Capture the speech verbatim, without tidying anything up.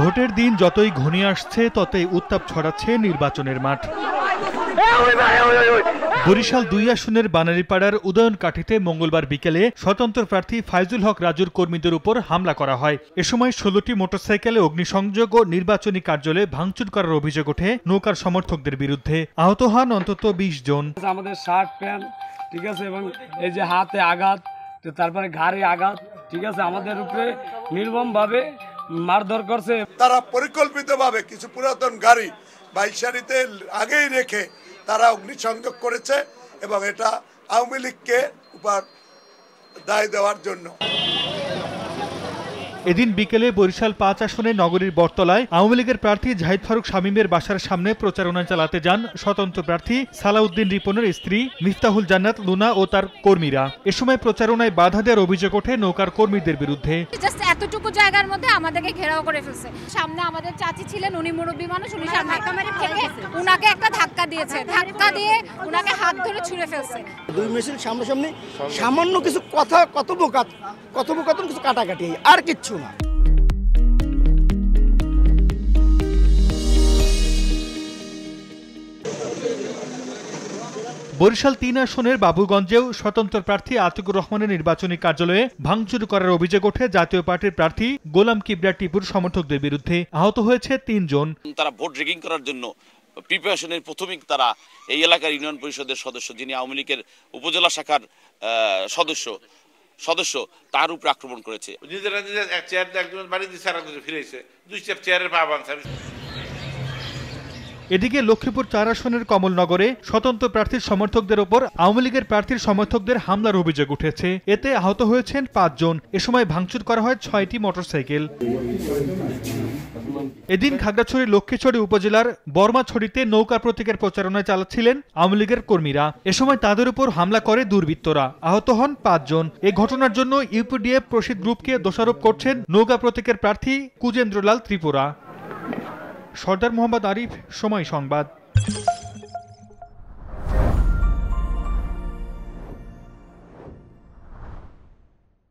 ভোটের দিন যতই ঘনিয়ে আসছে ততই উত্তাপ ছড়াচ্ছে নির্বাচনের মাঠ। বরিশাল দুই আসনের বানারীপাড়ার উদয়নকাঠিতে মঙ্গলবার বিকেলে স্বতন্ত্র প্রার্থী ফাইজুল হক রাজুর কর্মীদের উপর হামলা করা হয়। এ সময় ষোলোটি মোটরসাইকেলে অগ্নিসংযোগ ও নির্বাচনী কার্যালয়ে ভাঙচুর করার অভিযোগ ওঠে নৌকার সমর্থকদের বিরুদ্ধে। আহত হন অন্তত বিশ জন। আমাদের শার্ট প্যান্ট ঠিক আছে এবং এই যে হাতে আঘাত, তারপরে ঘাড়ে আঘাত, ঠিক আছে, আমাদের উপরে নির্মম ভাবে মারধর করছে। তারা পরিকল্পিতভাবে কিছু পুরাতন গাড়ি বাইশারিতে আগেই রেখে তারা অগ্নিসংযোগ করেছে এবং এটা আওয়ামী লীগকে উপর দায় দেওয়ার জন্য। এদিন বিকেলে বরিশাল পাঁচ আসনে নগরীর বটতলায় আওয়ামী লীগের প্রার্থী জাহিদ ফারুক শামীমের বাসার সামনে প্রচারণা চালাতে যান স্বতন্ত্র প্রার্থী সালাউদ্দিন রিপনের স্ত্রী মিফতাহুল জান্নাত লুনা ও তার কর্মীরা। এ সময় প্রচারণায় বাধা দেওয়ার অভিযোগ ওঠে নৌকার কর্মীদের বিরুদ্ধে। জাস্ট এতটুকু জায়গার মধ্যে আমাদেরকে ঘেরাও করে ফেলছে। সামনে আমাদের চাচি ছিলেন, উনি মুরব্বী মানুষ, উনি সামনে থেকে উনাকে একটা ধাক্কা দিয়েছে, ধাক্কা দিয়ে উনাকে হাত ধরে ছুঁড়ে ফেলছে। দুই মেশিন সামনাসামনি সামান্য কিছু কথা কথোপকথন কথোপকথন কিছু কাটাকাটি আর কিচ্ছু না। বরিশাল তিন আসনের বাবুগঞ্জেও স্বতন্ত্র প্রার্থী আতিকুর রহমানের নির্বাচনী কার্যালয়ে ভাঙচুর করার অভিযোগ ওঠে জাতীয় পার্টির প্রার্থী গোলাম কিবরিয়া টিপুর সমর্থকদের বিরুদ্ধে। আহত হয়েছে তিনজন। তারা ভোট রিগিং করার জন্য প্রিপারেশনের প্রথমেই তারা এই এলাকার ইউনিয়ন পরিষদের সদস্য, যিনি আওয়ামী লীগের উপজেলা শাখার সদস্য সদস্য তার উপর আক্রমণ করেছে। নিজেরা নিজের এক চেয়ার একজন বাড়ি দিয়ে সারা ফিরেছে, দুই চেয়ার চেয়ারের পা বাঁধছে। এদিকে লক্ষ্মীপুর চার আসনের কমলনগরে স্বতন্ত্র প্রার্থীর সমর্থকদের ওপর আওয়ামী লীগের প্রার্থীর সমর্থকদের হামলার অভিযোগ উঠেছে। এতে আহত হয়েছেন পাঁচজন। এ সময় ভাঙচুর করা হয় ছয়টি মোটরসাইকেল। এদিন খাগড়াছড়ি লক্ষ্মীছড়ি উপজেলার বর্মাছড়িতে নৌকা প্রতীকের প্রচারণায় চালাচ্ছিলেন আওয়ামী লীগের কর্মীরা। এ সময় তাদের উপর হামলা করে দুর্বৃত্তরা। আহত হন পাঁচজন। এ ঘটনার জন্য ইউপিডিএফ প্রসিদ্ধ গ্রুপকে দোষারোপ করছেন নৌকা প্রতীকের প্রার্থী কুজেন্দ্রলাল ত্রিপুরা। সর্দার মোহাম্মদ আরিফ, সময় সংবাদ।